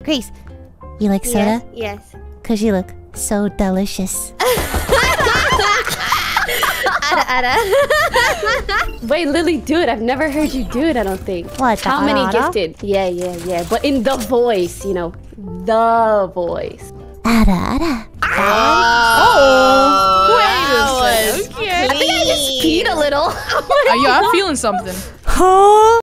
Grace, you like soda? Yes. Cause you look so delicious. Ada. Wait, Lily, do it. I've never heard you do it, I don't think. What, How the many Ada? gifted? Yeah. But in the voice, you know. The voice. Ada. Wait a second. I think I just peed a little. Yo, I'm feeling something. Huh?